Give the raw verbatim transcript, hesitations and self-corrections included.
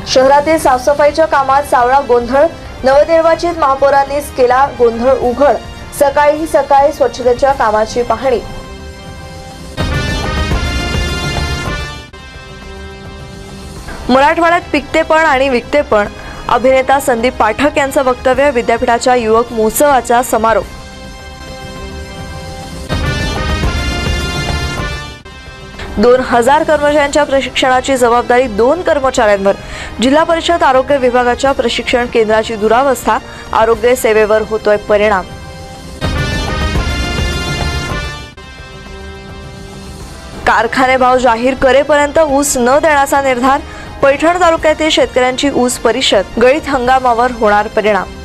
शहरातील साफसफाईच्या कामात सावळा गोंधळ, नवनिर्वाचित महापौरांनीच केला गोंधळ उघड। सकाळी सकाळी स्वच्छतेच्या कामाची पाहणी। मराठवाड्यात पिकतेपण आणि विकतेपण, अभिनेता संदीप पाठक यांचं वक्तव्य। विद्यापीठाच्या युवक महोत्सवाचा समारोप। दोन हजार कर्मचाऱ्यांच्या प्रशिक्षणाची जबाबदारी दोन कर्मचाऱ्यांवर। जिल्हा परिषद आरोग्य विभागाच्या प्रशिक्षण केंद्राची दुरावस्था, आरोग्य सेवेवर होतोय परिणाम। कारखाने भाव जाहीर करेपर्यंत ऊस न देण्याचा निर्धार। पैठण तालुक्यातील शेतकऱ्यांची ऊस परिषद, गळीत हंगामावर होणार परिणाम।